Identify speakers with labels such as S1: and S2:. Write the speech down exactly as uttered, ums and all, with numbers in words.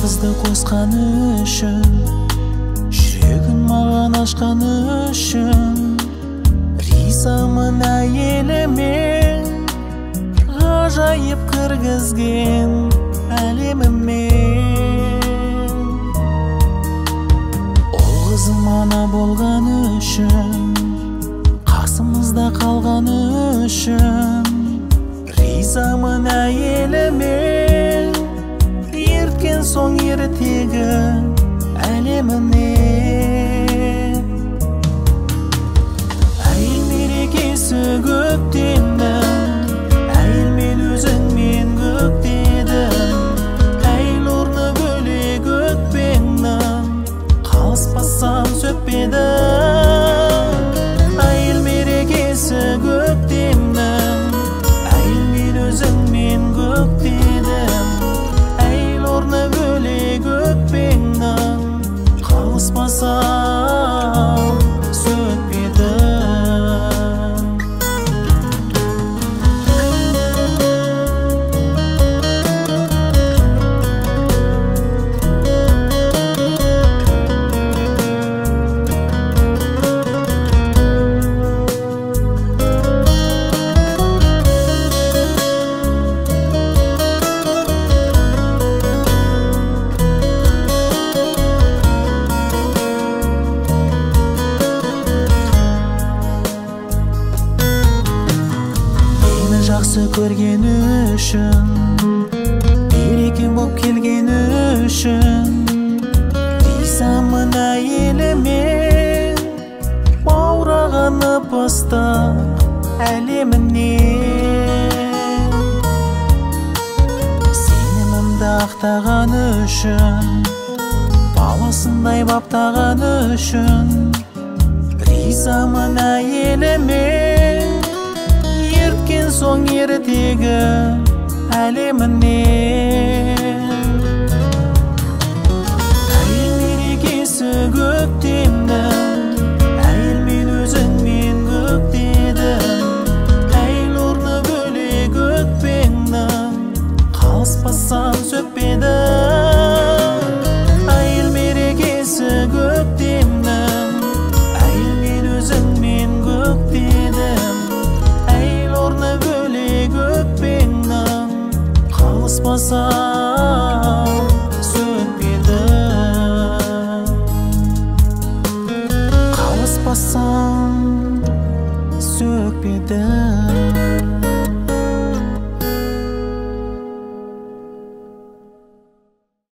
S1: Кызды косқан үшін, жүрегін маған ашқан үшін, ризамын әйеліме, ғажайып кіргізген әлеміме. Ол қызым ана болған үшін, қасымызда қалған үшін, ризамын әйеліме, ерткен соң ертегі әлеміне. Әйел мерекесі көктемнің, әйел мен өзіңмен көктедім. Әйел орны бөлек өкпеңнің, қалыспасам сөкпедім. Әйел мерекесі көктемнің, әйел мен өзіңмен көктедім. Әйел орны бөлек өкпеңнің, қалыспасам сөкпедім. Жақсы көрген үшін, берекем боп келген үшін, ризамын әйеліме, баураған ып-ыстық әлеміне. Сенімімді ақтаған үшін, баласындай баптаған үшін, ризамын әйеліме, ерткен соң ертегі әлеміне.